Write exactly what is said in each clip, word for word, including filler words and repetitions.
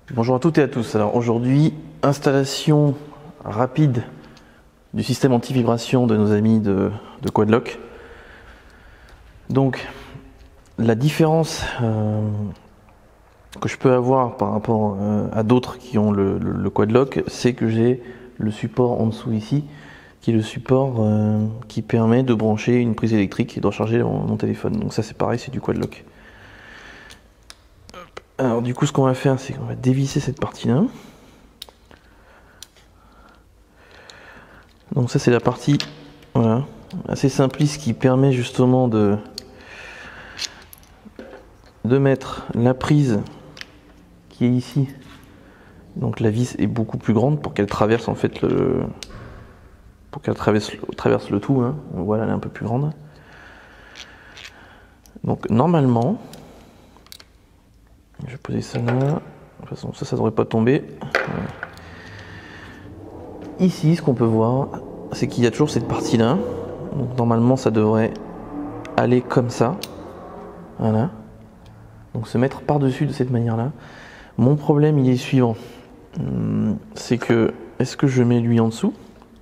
Bonjour à toutes et à tous. Alors aujourd'hui, installation rapide du système anti-vibration de nos amis de, de Quadlock. Donc la différence euh, que je peux avoir par rapport euh, à d'autres qui ont le, le, le Quadlock, c'est que j'ai le support en dessous ici, qui est le support euh, qui permet de brancher une prise électrique et de recharger mon, mon téléphone. Donc ça c'est pareil, c'est du Quadlock. Alors du coup ce qu'on va faire, c'est qu'on va dévisser cette partie-là. Donc ça c'est la partie voilà, assez simpliste qui permet justement de, de mettre la prise qui est ici. Donc la vis est beaucoup plus grande pour qu'elle traverse en fait le pour qu'elle traverse, traverse le tout. Hein. Voilà, elle est un peu plus grande. Donc normalement, je vais poser ça là. De toute façon, ça, ça devrait pas tomber. Voilà. Ici, ce qu'on peut voir, c'est qu'il y a toujours cette partie-là. Donc normalement, ça devrait aller comme ça. Voilà. Donc se mettre par-dessus de cette manière-là. Mon problème, il est suivant. C'est que, est-ce que je mets lui en dessous?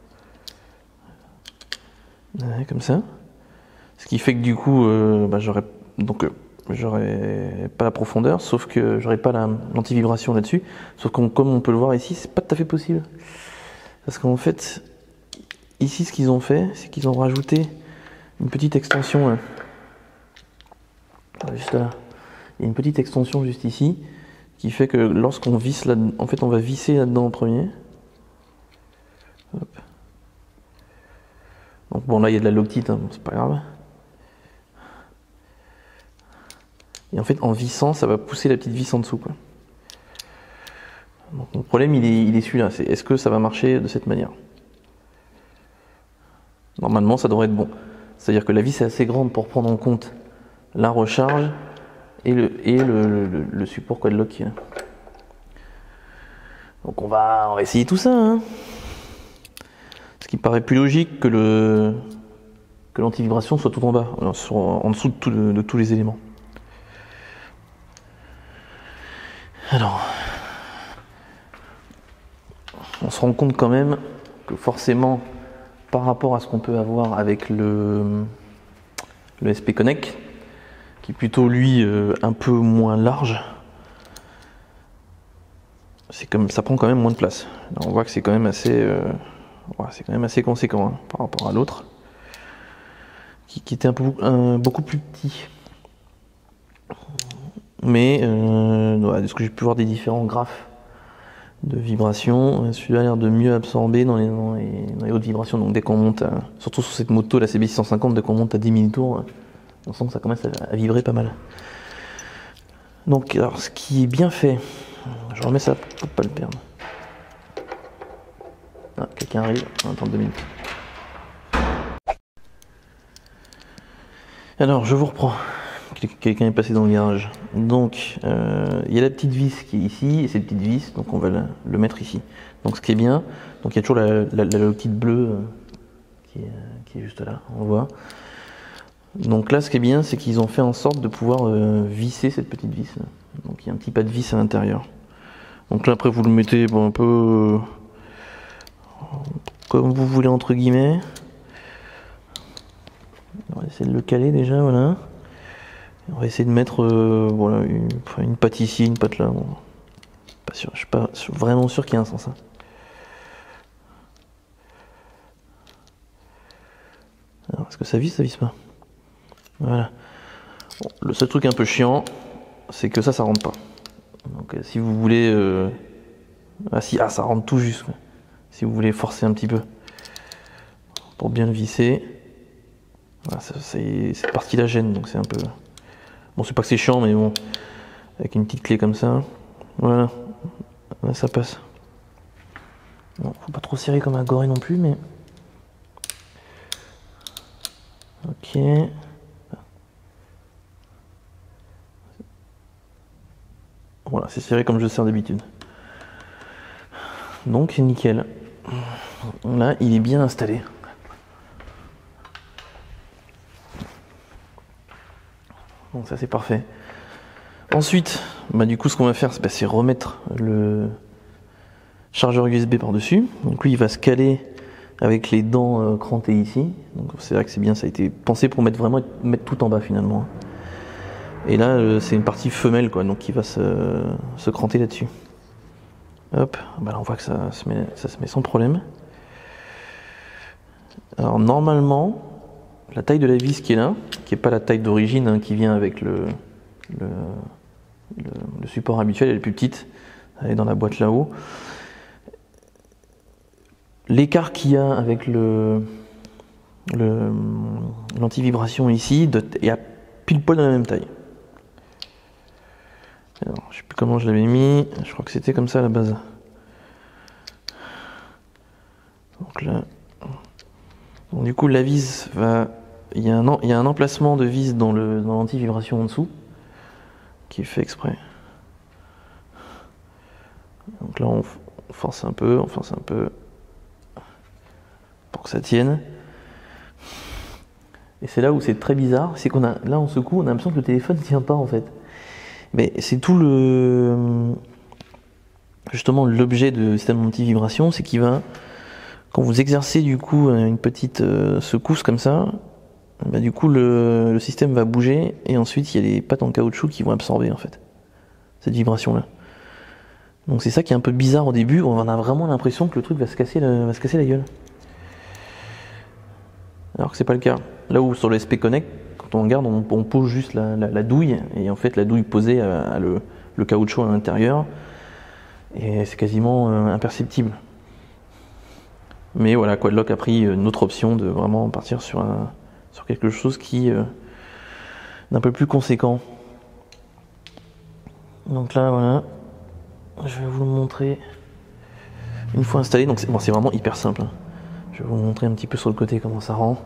Ouais, comme ça. Ce qui fait que du coup, euh, bah, j'aurais donc euh, j'aurais pas la profondeur, sauf que j'aurais pas l'anti-vibration là-dessus. Sauf que comme on peut le voir ici, c'est pas tout à fait possible. Parce qu'en fait, ici, ce qu'ils ont fait, c'est qu'ils ont rajouté une petite extension là. Juste là. Il y a une petite extension juste ici qui fait que lorsqu'on visse là, en fait, on va visser là-dedans en premier. Hop. Donc bon, là il y a de la loctite, hein, c'est pas grave. Et en fait, en vissant, ça va pousser la petite vis en dessous, quoi. Donc mon problème, il est, il est celui-là. C'est est-ce que ça va marcher de cette manière? Normalement, ça devrait être bon. C'est-à-dire que la vis est assez grande pour prendre en compte la recharge et le, et le, le, le support Quadlock qui est là. Donc on va, on va essayer tout ça. Hein. Ce qui paraît plus logique que le que l'anti-vibration soit tout en bas, sur, en dessous de, tout, de, de tous les éléments. Alors, on se rend compte quand même que forcément, par rapport à ce qu'on peut avoir avec le, le S P Connect, qui est plutôt lui euh, un peu moins large, c'est comme ça prend quand même moins de place. Là, on voit que c'est quand même assez, euh, ouais, c'est quand même assez conséquent hein, par rapport à l'autre, qui, qui était un peu un, beaucoup plus petit. Mais euh, ouais, de ce que j'ai pu voir des différents graphes de vibrations, celui-là a l'air de mieux absorber dans les, dans les, dans les hautes vibrations. Donc dès qu'on monte, à, surtout sur cette moto, la C B six cent cinquante, dès qu'on monte à dix mille tours, on sent que ça commence à, à vibrer pas mal. Donc alors, ce qui est bien fait, je remets ça pour pas le perdre. Ah, quelqu'un arrive, on va attendre deux minutes. Alors je vous reprends. Quelqu'un est passé dans le garage. Donc, euh, il y a la petite vis qui est ici, et cette petite vis, donc on va la, le mettre ici. Donc, ce qui est bien, donc il y a toujours la, la, la loctite bleue euh, qui, est, qui est juste là, on voit. Donc là, ce qui est bien, c'est qu'ils ont fait en sorte de pouvoir euh, visser cette petite vis. Là. Donc, il y a un petit pas de vis à l'intérieur. Donc là, après, vous le mettez bon, un peu euh, comme vous voulez, entre guillemets. On va essayer de le caler déjà, voilà. On va essayer de mettre euh, voilà, une, une patte ici, une patte là. Bon, pas sûr, je suis pas vraiment sûr qu'il y ait un sens. Hein. Alors, est-ce que ça vise, ça vise pas? Voilà. Bon, le seul truc un peu chiant, c'est que ça, ça rentre pas. Donc, euh, si vous voulez, euh... ah si, ah ça rentre tout juste. Quoi. Si vous voulez forcer un petit peu pour bien le visser, voilà, ça, cette partie-là gêne, donc c'est un peu. Bon, c'est pas que c'est chiant, mais bon, avec une petite clé comme ça, voilà, là ça passe. Bon, faut pas trop serrer comme un gorille non plus, mais. Ok. Voilà, c'est serré comme je le serre d'habitude. Donc, nickel. Là, il est bien installé. Donc ça c'est parfait. Ensuite, bah, du coup, ce qu'on va faire, c'est bah, remettre le chargeur U S B par-dessus. Donc lui, il va se caler avec les dents euh, crantées ici. Donc c'est vrai que c'est bien, ça a été pensé pour mettre vraiment mettre tout en bas finalement. Et là, euh, c'est une partie femelle, quoi, donc qui va se, se cranter là-dessus. Hop, bah là on voit que ça se met, ça se met sans problème. Alors normalement, la taille de la vis qui est là, qui n'est pas la taille d'origine, hein, qui vient avec le, le, le, le support habituel, elle est plus petite, elle est dans la boîte là-haut. L'écart qu'il y a avec le l'anti-vibration ici est à pile poil de la même taille. Alors, je sais plus comment je l'avais mis, je crois que c'était comme ça à la base. Donc là, donc du coup la vis va, il y a un, il y a un emplacement de vis dans le dans l'anti-vibration en dessous qui est fait exprès. Donc là on force un peu, on force un peu pour que ça tienne. Et c'est là où c'est très bizarre, c'est qu'on a là on secoue, on a l'impression que le téléphone ne tient pas en fait. Mais c'est tout le justement l'objet de système anti-vibration, c'est qu'il va, quand vous exercez du coup une petite euh, secousse comme ça, bah, du coup le, le système va bouger et ensuite il y a les pattes en caoutchouc qui vont absorber en fait cette vibration là. Donc c'est ça qui est un peu bizarre au début, on a vraiment l'impression que le truc va se casser la, va se casser la gueule. Alors que c'est pas le cas. Là où sur le S P Connect, quand on regarde, on, on pose juste la, la, la douille, et en fait la douille posée a, a le, le caoutchouc à l'intérieur, et c'est quasiment euh, imperceptible. Mais voilà, Quadlock a pris une autre option de vraiment partir sur, un, sur quelque chose qui euh, d'un peu plus conséquent. Donc là, voilà, je vais vous le montrer une fois installé. Donc c'est bon, c'est vraiment hyper simple, hein. Je vais vous montrer un petit peu sur le côté comment ça rend.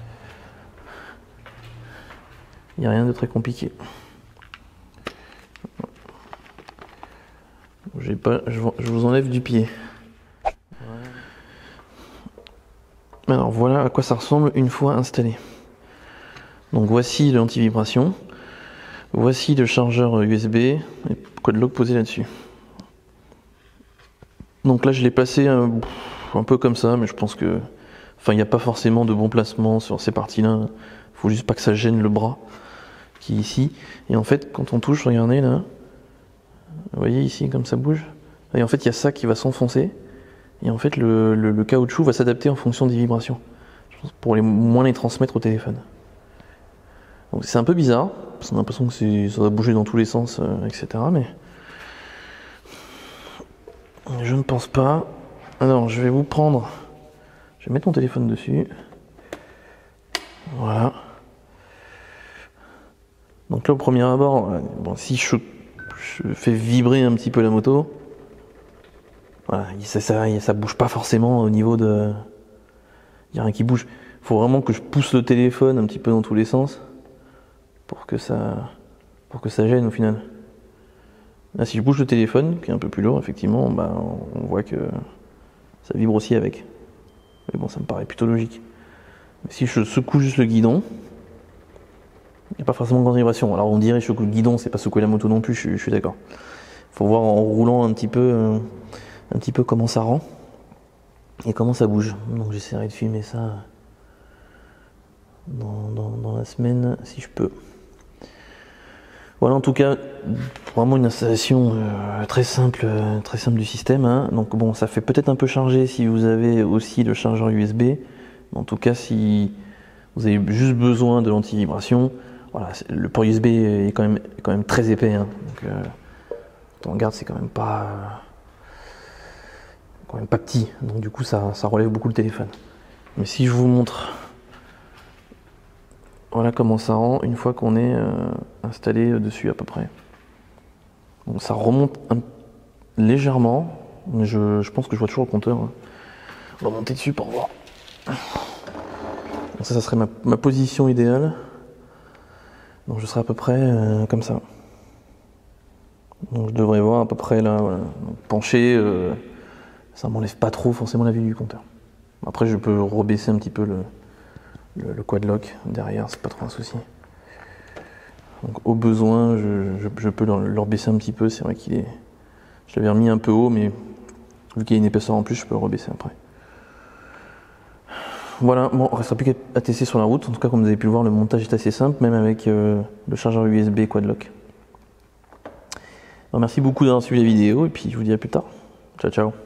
Il n'y a rien de très compliqué. J'ai pas, je, je vous enlève du pied. Alors voilà à quoi ça ressemble une fois installé. Donc voici l'anti-vibration. Voici le chargeur U S B et Quadlock posé là-dessus. Donc là je l'ai placé un, un peu comme ça, mais je pense que, enfin il n'y a pas forcément de bon placement sur ces parties-là. Il faut juste pas que ça gêne le bras qui est ici. Et en fait quand on touche, regardez là, vous voyez ici comme ça bouge. Et en fait il y a ça qui va s'enfoncer. Et en fait le, le, le caoutchouc va s'adapter en fonction des vibrations, pour les, moins les transmettre au téléphone. Donc c'est un peu bizarre, parce qu'on a l'impression que ça va bouger dans tous les sens, euh, et cetera. Mais je ne pense pas. Alors je vais vous prendre, je vais mettre mon téléphone dessus. Voilà. Donc là au premier abord, bon, si je, je fais vibrer un petit peu la moto, voilà, ça, ça, ça bouge pas forcément au niveau de, il n'y a rien qui bouge. Il faut vraiment que je pousse le téléphone un petit peu dans tous les sens pour que ça, pour que ça gêne au final. Là, si je bouge le téléphone, qui est un peu plus lourd, effectivement, bah, on voit que ça vibre aussi avec. Mais bon, ça me paraît plutôt logique. Mais si je secoue juste le guidon, il n'y a pas forcément de grande vibration. Alors on dirait que je secoue le guidon, c'est pas secouer la moto non plus, je, je suis d'accord. Il faut voir en roulant un petit peu, euh, un petit peu comment ça rend et comment ça bouge. Donc j'essaierai de filmer ça dans, dans, dans la semaine si je peux. Voilà, en tout cas, vraiment une installation euh, très simple, euh, très simple du système, hein. Donc bon, ça fait peut-être un peu chargé si vous avez aussi le chargeur U S B. Mais en tout cas, si vous avez juste besoin de l'anti-vibration, voilà, le port U S B est quand même, est quand même très épais, hein. Donc, euh, quand on regarde, c'est quand même pas, euh, quand même pas petit. Donc du coup, ça, ça relève beaucoup le téléphone. Mais si je vous montre, voilà comment ça rend une fois qu'on est euh, installé dessus à peu près. Donc ça remonte un, légèrement, mais je, je pense que je vois toujours le compteur, hein. On va monter dessus pour voir. Donc ça, ça serait ma, ma position idéale. Donc je serai à peu près euh, comme ça. Donc je devrais voir à peu près là, voilà. Donc, penché, euh, ça m'enlève pas trop forcément la vue du compteur. Après je peux rebaisser un petit peu le, le, le quadlock derrière, c'est pas trop un souci. Donc au besoin, je, je, je peux leur, leur baisser un petit peu. C'est vrai qu'il est... Je l'avais remis un peu haut, mais vu qu'il y a une épaisseur en plus, je peux le rebaisser après. Voilà, bon, il ne restera plus qu'à tester sur la route. En tout cas, comme vous avez pu le voir, le montage est assez simple, même avec euh, le chargeur U S B Quadlock. Alors, merci beaucoup d'avoir suivi la vidéo, et puis je vous dis à plus tard. Ciao, ciao.